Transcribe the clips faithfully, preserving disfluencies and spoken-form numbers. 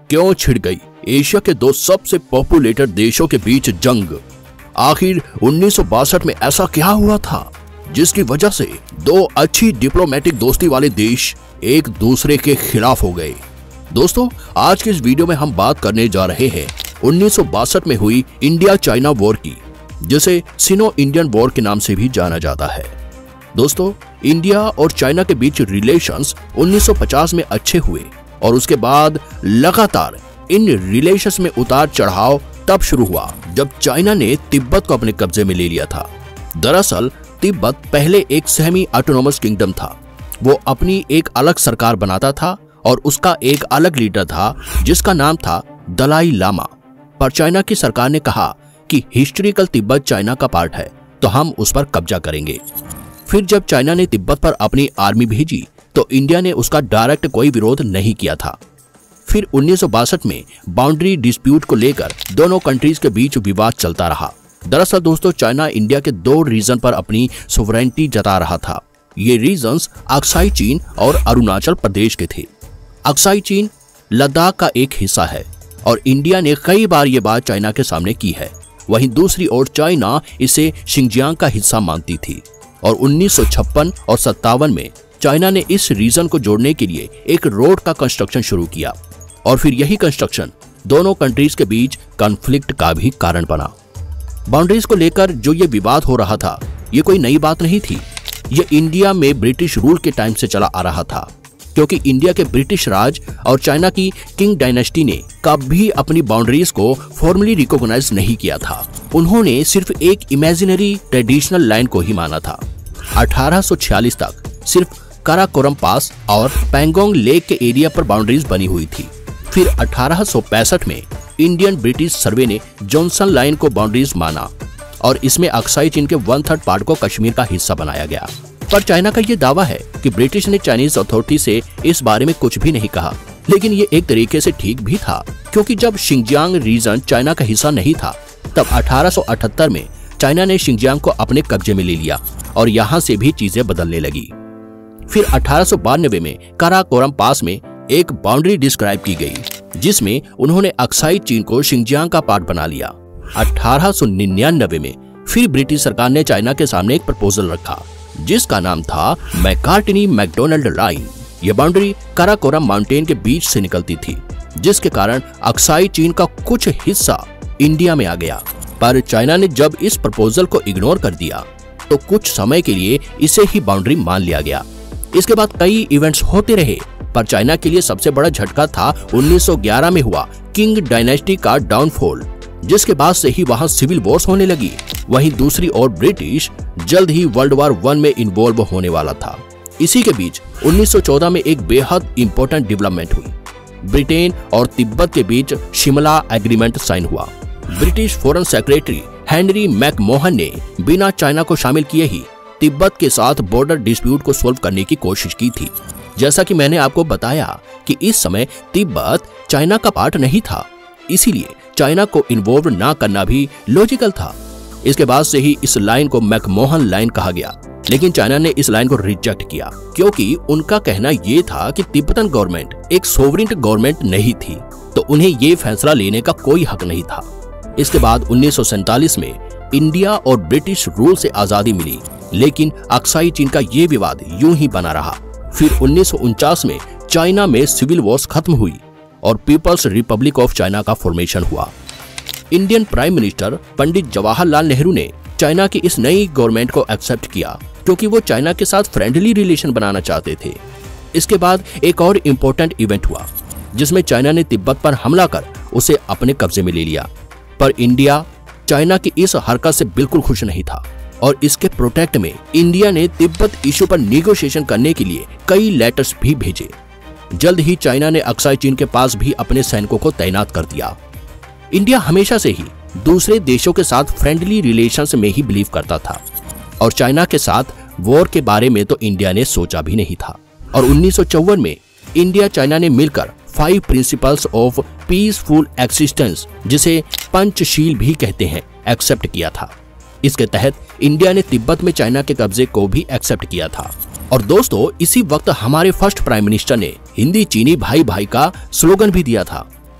क्यों छिड़ गई एशिया के दो सबसे पॉपुलेटेड देशों के बीच जंग? आखिर उन्नीस सौ बासठ में ऐसा क्या हुआ था जिसकी वजह से दो अच्छी डिप्लोमेटिक दोस्ती वाले देश एक दूसरे के खिलाफ हो गए? दोस्तों, आज के इस वीडियो में हम बात करने जा रहे हैं उन्नीस सौ बासठ में हुई इंडिया चाइना वॉर की, जिसे सिनो इंडियन वॉर के नाम से भी जाना जाता है। दोस्तों, इंडिया और चाइना के बीच रिलेशंस उन्नीस सौ पचास में अच्छे हुए और उसके बाद लगातार इन रिलेशंस में उतार चढ़ाव तब शुरू हुआ जब चाइना ने तिब्बत को अपने कब्जे में ले लिया था। दरअसल तिब्बत पहले एक सेमी ऑटोनोमस किंगडम था। वो अपनी एक अलग सरकार बनाता था और उसका एक अलग लीडर था जिसका नाम था दलाई लामा। पर चाइना की सरकार ने कहा कि हिस्टोरिकल तिब्बत चाइना का पार्ट है, तो हम उस पर कब्जा करेंगे। फिर जब चाइना ने तिब्बत पर अपनी आर्मी भेजी तो इंडिया ने उसका डायरेक्ट कोई विरोध नहीं किया था। फिर उन्नीस सौ बासठ में बाउंड्री डिस्प्यूट को लेकर दोनों कंट्रीज के बीच विवाद चलता रहा। दरअसल दोस्तों, चाइना इंडिया के दो रीजन पर अपनी सोवरेनिटी जता रहा था। ये रीजन्स अक्साई चीन और अरुणाचल प्रदेश के थे। अक्साई चीन लद्दाख का एक हिस्सा है और इंडिया ने कई बार ये बात चाइना के सामने की है। वहीं दूसरी ओर चाइना इसे शिंजियांग का हिस्सा मानती थी और उन्नीस सौ छप्पन और सत्तावन में चाइना ने इस रीजन को जोड़ने के लिए एक रोड का कंस्ट्रक्शन शुरू किया और फिर यही कंस्ट्रक्शन दोनों कंट्रीज के बीच कॉन्फ्लिक्ट का भी कारण बना। बाउंड्रीज को लेकर जो ये विवाद हो रहा था, ये कोई नई बात नहीं थी। ये इंडिया में ब्रिटिश रूल के टाइम से चला आ रहा था, क्योंकि इंडिया के ब्रिटिश राज और चाइना की किंग डायनेस्टी ने कभी अपनी बाउंड्रीज को फॉर्मली रिकॉग्नाइज नहीं किया था। उन्होंने सिर्फ एक इमेजिनरी ट्रेडिशनल लाइन को ही माना था। अठारह सौ छियालीस तक सिर्फ काराकोरम पास और पैंगोंग लेक के एरिया पर बाउंड्रीज बनी हुई थी। फिर अठारह सौ पैंसठ में इंडियन ब्रिटिश सर्वे ने जॉनसन लाइन को बाउंड्रीज माना और इसमें अक्साई चीन के वन थर्ड पार्ट को कश्मीर का हिस्सा बनाया गया। पर चाइना का ये दावा है कि ब्रिटिश ने चाइनीज अथॉरिटी से इस बारे में कुछ भी नहीं कहा, लेकिन ये एक तरीके से ठीक भी था, क्योंकि जब शिंजियांग रीजन चाइना का हिस्सा नहीं था तब अठारह सौ अठहत्तर में चाइना ने शिंजियांग को अपने कब्जे में ले लिया और यहाँ से भी चीजें बदलने लगी। फिर अठारह सौ बानवे में काराकोरम पास में एक बाउंड्री डिस्क्राइब की गई, जिसमें उन्होंने अक्साई चीन को शिंजियांग का पार्ट बना लिया। अठारह सौ निन्यानवे में फिर ब्रिटिश सरकार ने चाइना के सामने एक प्रपोजल रखा, जिसका नाम था मैकार्टनी मैकडोनल्ड लाइन। यह बाउंड्री काराकोरम माउंटेन के बीच से निकलती थी, जिसके कारण अक्साई चीन का कुछ हिस्सा इंडिया में आ गया। पर चाइना ने जब इस प्रपोजल को इग्नोर कर दिया तो कुछ समय के लिए इसे ही बाउंड्री मान लिया गया। इसके बाद कई इवेंट्स होते रहे, पर चाइना के लिए सबसे बड़ा झटका था उन्नीस सौ ग्यारह में हुआ किंग डायनेस्टी का डाउनफॉल, जिसके बाद से ही वहां सिविल वॉर्स होने लगी। वहीं दूसरी ओर ब्रिटिश जल्द ही वर्ल्ड वॉर वन में इन्वॉल्व होने वाला था। इसी के बीच उन्नीस सौ चौदह में एक बेहद इंपॉर्टेंट डेवलपमेंट हुई। ब्रिटेन और तिब्बत के बीच शिमला एग्रीमेंट साइन हुआ। British foreign secretary Henry McMahon ने बिना चाइना को शामिल किए ही तिब्बत के साथ बॉर्डर डिस्प्यूट को सोल्व करने की कोशिश की थी। जैसा कि मैंने आपको बताया कि इस समय तिब्बत चाइना का पार्ट नहीं था, इसीलिए चाइना को इन्वॉल्व ना करना भी लॉजिकल था। इसके बाद से ही इस लाइन को मैकमोहन लाइन कहा गया, लेकिन चाइना ने इस लाइन को रिजेक्ट किया, क्योंकि उनका कहना यह था कि तिब्बतन गवर्नमेंट एक सोवरेन गवर्नमेंट नहीं थी, तो उन्हें ये फैसला लेने का कोई हक नहीं था। इसके बाद उन्नीस सौ सैंतालीस में इंडिया और ब्रिटिश रूल से आजादी मिली, लेकिन अक्साई चीन का ये विवाद यूं ही बना रहा। फिर उन्नीस सौ उनचास में चाइना में सिविल वॉर्स खत्म हुई और पीपल्स रिपब्लिक ऑफ चाइना का फॉर्मेशन हुआ। Indian prime minister Pandit Jawaharlal Nehru ने चाइना की इस नई गवर्नमेंट को एक्सेप्ट किया, क्योंकि वो चाइना के साथ फ्रेंडली रिलेशन बनाना चाहते थे। इसके बाद एक और इम्पोर्टेंट इवेंट हुआ, जिसमें चाइना ने तिब्बत पर हमला कर उसे अपने कब्जे में ले लिया। पर इंडिया चाइना की इस हरकत से बिल्कुल खुश नहीं था और इसके प्रोटेक्ट में इंडिया ने तिब्बत इशू पर नेगोशिएशन करने के लिए कई लेटर्स भी भेजे। जल्द ही चाइना ने अक्साई चीन के पास भी अपने सैनिकों को तैनात कर दिया। इंडिया हमेशा से ही दूसरे देशों के साथ फ्रेंडली रिलेशंस में ही बिलीव करता था और चाइना के साथ वॉर के बारे में तो इंडिया ने सोचा भी नहीं था। और उन्नीस सौ चौवन में इंडिया चाइना ने मिलकर five principles of peaceful existence, जिसे पंचशील भी कहते हैं, एक्सेप्ट किया था। इसके तहत इंडिया ने तिब्बत में चाइना के कब्जे को भी एक्सेप्ट किया था। और दोस्तों, इसी वक्त हमारे फर्स्ट प्राइम मिनिस्टर ने हिंदी चीनी भाई भाई का स्लोगन भी दिया था।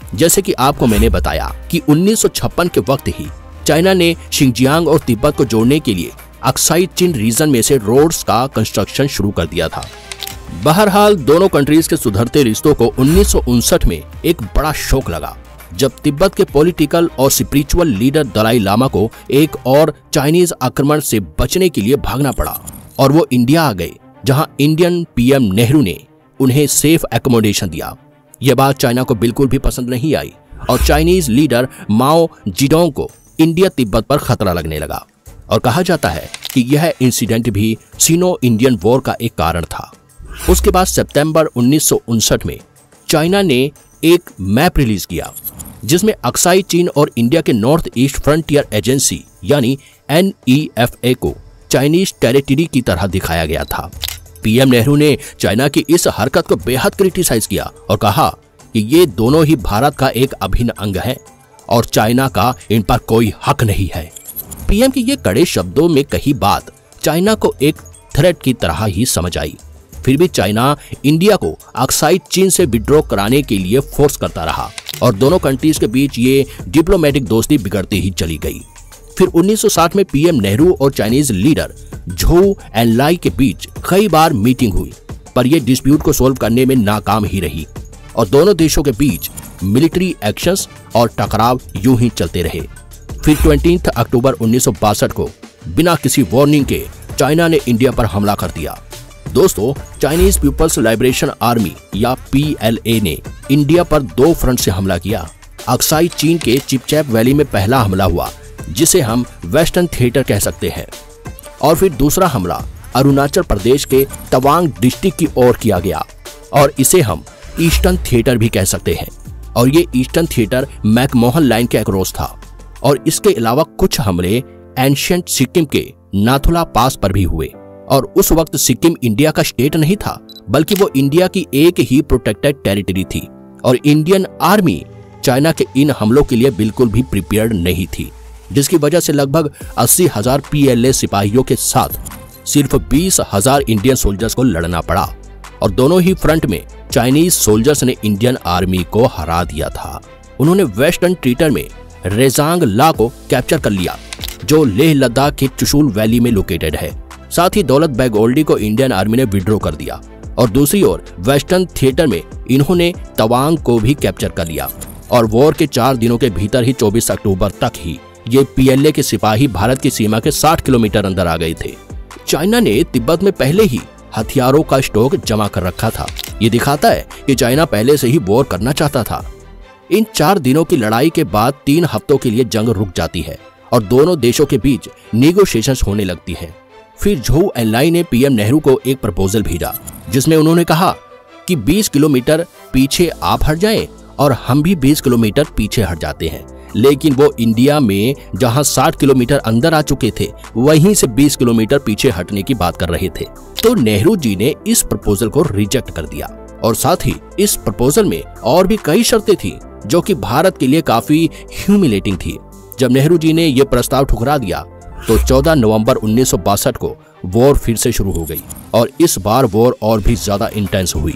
जैसे कि आपको मैंने बताया कि उन्नीस सौ छप्पन के वक्त ही चाइना ने शिंजियांग और तिब्बत को जोड़ने के लिए अक्साई चीन रीजन में से रोड्स का कंस्ट्रक्शन शुरू कर दिया था। बहरहाल दोनों कंट्रीज के सुधरते रिश्तों को उन्नीस सौ उनसठ में एक बड़ा शौक लगा जब तिब्बत के पॉलिटिकल और स्पिरिचुअल लीडर दलाई लामा को एक और चाइनीज आक्रमण से बचने के लिए भागना पड़ा और वो इंडिया आ गए, जहां इंडियन पीएम नेहरू ने उन्हें सेफ एकोमोडेशन दिया। यह बात चाइना को बिल्कुल भी पसंद नहीं आई और चाइनीज लीडर माओ जेडोंग को इंडिया तिब्बत पर खतरा लगने लगा और कहा जाता है कि यह इंसिडेंट भी सिनो इंडियन वॉर का एक कारण था। उसके बाद सितंबर उन्नीस सौ उनसठ में चाइना ने एक मैप रिलीज किया जिसमें अक्साई चीन और इंडिया के नॉर्थ ईस्ट फ्रंटियर एजेंसी यानी एन ई एफ ए को चाइनीज टेरिटरी की तरह दिखाया गया था। पीएम नेहरू ने चाइना की इस हरकत को बेहद क्रिटिसाइज किया और कहा कि ये दोनों ही भारत का एक अभिन्न अंग है और चाइना का इन पर कोई हक नहीं है। पीएम की ये कड़े शब्दों में कही बात चाइना को एक थ्रेट की तरह ही समझ आई। फिर भी चाइना इंडिया को अक्साई चीन से विड्रॉ कराने के लिए फोर्स करता रहा और दोनों कंट्रीज के बीच ये डिप्लोमेटिक दोस्ती बिगड़ती ही चली गई। फिर उन्नीस सौ साठ में पीएम नेहरू और चाइनीज लीडर झोउ एनलाई के बीच कई बार मीटिंग हुई, पर यह डिस्प्यूट को सोल्व करने में नाकाम ही रही और दोनों देशों के बीच मिलिट्री एक्शंस और टकराव यूं ही चलते रहे। फिर बीस अक्टूबर उन्नीस सौ बासठ को बिना किसी वार्निंग के चाइना ने इंडिया पर हमला कर दिया। दोस्तों, चाइनीज पीपल्स लिबरेशन आर्मी या पी एल ए ने इंडिया पर दो फ्रंट से हमला किया। अक्साई चीन के चिपचैप वैली में पहला हमला हुआ जिसे हम वेस्टर्न थिएटर कह सकते हैं और फिर दूसरा हमला अरुणाचल प्रदेश के तवांग डिस्ट्रिक्ट की ओर किया गया और इसे हम ईस्टर्न थिएटर भी कह सकते हैं और ये ईस्टर्न थिएटर मैकमोहन लाइन के अक्रॉस था। और इसके अलावा कुछ हमले एंशिएंट सिक्किम के नाथुला पास पर भी हुए और उस वक्त सिक्किम इंडिया का स्टेट नहीं था बल्कि वो इंडिया की एक ही प्रोटेक्टेड टेरिटरी थी और इंडियन आर्मी चाइना के इन हमलों के लिए बिल्कुल भी प्रिपेयर्ड नहीं थी, जिसकी वजह से लगभग अस्सी हजार पी एल ए सिपाहियों के साथ सिर्फ बीस हजार इंडियन सोल्जर्स को लड़ना पड़ा और दोनों ही फ्रंट में चाइनीज सोल्जर्स ने इंडियन आर्मी को हरा दिया था। उन्होंने वेस्टर्न थिएटर में रेजांग ला को कैप्चर कर लिया जो लेह लद्दाख के चुशुल वैली में लोकेटेड है। साथ ही दौलत बेग ओल्डी को इंडियन आर्मी ने विड्रॉ कर दिया और दूसरी ओर वेस्टर्न थिएटर में इन्होंने तवांग को भी कैप्चर कर लिया और वॉर के चार दिनों के भीतर ही चौबीस अक्टूबर तक ही ये पी एल ए के सिपाही भारत की सीमा के साठ किलोमीटर अंदर आ गए थे। चाइना ने तिब्बत में पहले ही हथियारों का स्टॉक जमा कर रखा था। ये दिखाता है कि चाइना पहले से ही वॉर करना चाहता था। इन चार दिनों की लड़ाई के बाद तीन हफ्तों के लिए जंग रुक जाती है और दोनों देशों के बीच नेगोशिएशंस होने लगती है। फिर झोउ एनलाई ने पीएम नेहरू को एक प्रपोजल भेजा जिसमें उन्होंने कहा कि बीस किलोमीटर पीछे आप हट जाएं और हम भी बीस किलोमीटर पीछे हट जाते हैं, लेकिन वो इंडिया में जहां साठ किलोमीटर अंदर आ चुके थे वहीं से बीस किलोमीटर पीछे हटने की बात कर रहे थे। तो नेहरू जी ने इस प्रपोजल को रिजेक्ट कर दिया और साथ ही इस प्रपोजल में और भी कई शर्तें थी जो कि भारत के लिए काफी ह्यूमिलेटिंग थी। जब नेहरू जी ने यह प्रस्ताव ठुकरा दिया तो चौदह नवंबर उन्नीस सौ बासठ को वॉर फिर से शुरू हो गई और इस बार वॉर और भी ज्यादा इंटेंस हुई।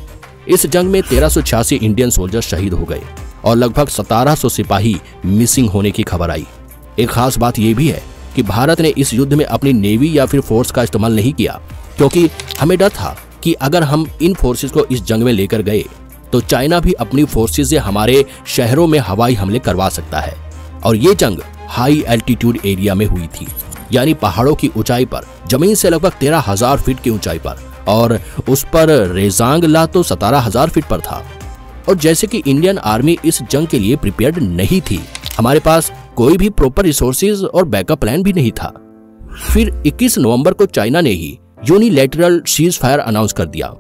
इस जंग में तेरह सौ छियासी इंडियन सोल्जर शहीद हो गए और लगभग सत्रह सौ सिपाही मिसिंग होने की खबर आई। एक खास बात यह भी है कि भारत ने इस युद्ध में अपनी नेवी या फिर फोर्स का इस्तेमाल नहीं किया क्योंकि हमें डर था कि अगर हम इन फोर्सेस को इस जंग में लेकर गए तो चाइना भी अपनी फोर्सेस से हमारे शहरों में हवाई हमले करवा सकता है। और ये जंग हाई एल्टीट्यूड एरिया में हुई थी, यानी पहाड़ों की ऊंचाई पर, जमीन से लगभग तेरह हजार फीट की ऊंचाई पर, और उस पर रेजांग ला तो सतारह हजार फीट पर था। और जैसे कि इंडियन आर्मी इस जंग के लिए प्रिपेयर्ड नहीं थी, हमारे पास कोई भी प्रॉपर रिसोर्सेज और बैकअप प्लान भी नहीं था। फिर इक्कीस नवंबर को चाइना ने ही यूनिलैटरल सीज फायर अनाउंस कर दिया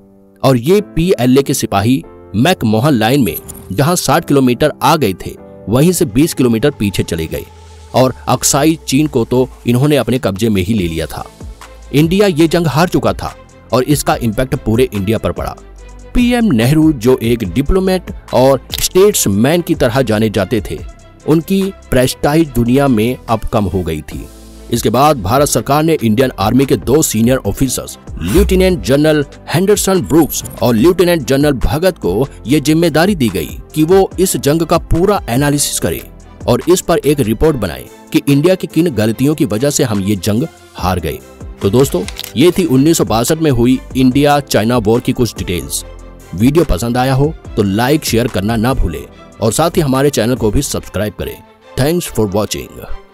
और ये पी एल ए के सिपाही मैकमोहन लाइन में जहां साठ किलोमीटर आ गए थे वहीं से बीस किलोमीटर पीछे चले गए और अक्साई चीन को तो इन्होंने अपने कब्जे में ही ले लिया था। इंडिया ये जंग हार चुका था और इसका इम्पैक्ट पूरे इंडिया पर पड़ा। पीएम नेहरू जो एक डिप्लोमेट और स्टेट्समैन की तरह जाने जाते थे, उनकी प्रेस्टाइज दुनिया में अब कम हो गई थी। इसके बाद भारत सरकार ने इंडियन आर्मी के दो senior officers lieutenant general Henderson Brooks और लेफ्टिनेंट जनरल भगत को ये जिम्मेदारी दी गई कि वो इस जंग का पूरा एनालिसिस करें और इस पर एक रिपोर्ट बनाए कि इंडिया की किन गलतियों की वजह से हम ये जंग हार गए। तो दोस्तों, ये थी उन्नीस सौ बासठ में हुई इंडिया चाइना वॉर की कुछ डिटेल्स। वीडियो पसंद आया हो तो लाइक शेयर करना ना भूलें और साथ ही हमारे चैनल को भी सब्सक्राइब करें। Thanks for watching.